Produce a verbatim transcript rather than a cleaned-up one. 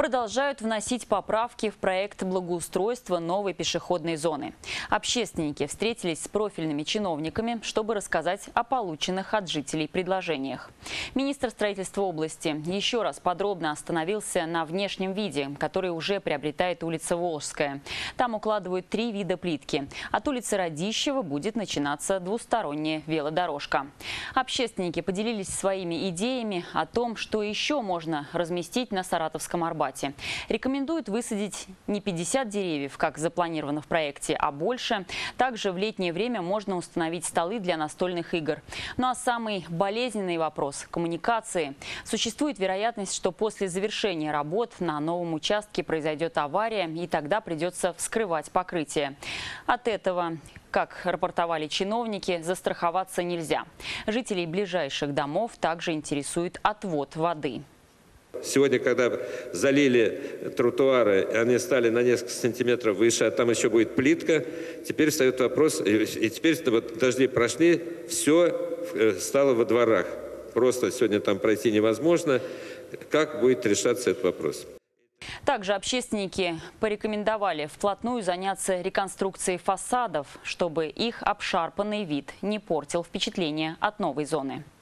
продолжают вносить поправки в проект благоустройства новой пешеходной зоны. Общественники встретились с профильными чиновниками, чтобы рассказать о полученных от жителей предложениях. Министр строительства области еще раз подробно остановился на внешнем виде, который уже приобретает улица Волжская. Там укладывают три вида плитки. От улицы Радищева будет начинаться двусторонняя велодорожка. Общественники поделились своими идеями о том, что еще можно разместить на Саратовском Арбате. Рекомендуют высадить не пятьдесят деревьев, как запланировано в проекте, а больше. Также в летнее время можно установить столы для настольных игр. Ну а самый болезненный вопрос – коммуникации. Существует вероятность, что после завершения работ на новом участке произойдет авария, и тогда придется вскрывать покрытие. От этого, как рапортовали чиновники, застраховаться нельзя. Жителей ближайших домов также интересует отвод воды. Сегодня, когда залили тротуары, они стали на несколько сантиметров выше, а там еще будет плитка, теперь встает вопрос, и теперь вот дожди прошли, все стало во дворах. Просто сегодня там пройти невозможно. Как будет решаться этот вопрос? Также общественники порекомендовали вплотную заняться реконструкцией фасадов, чтобы их обшарпанный вид не портил впечатление от новой зоны.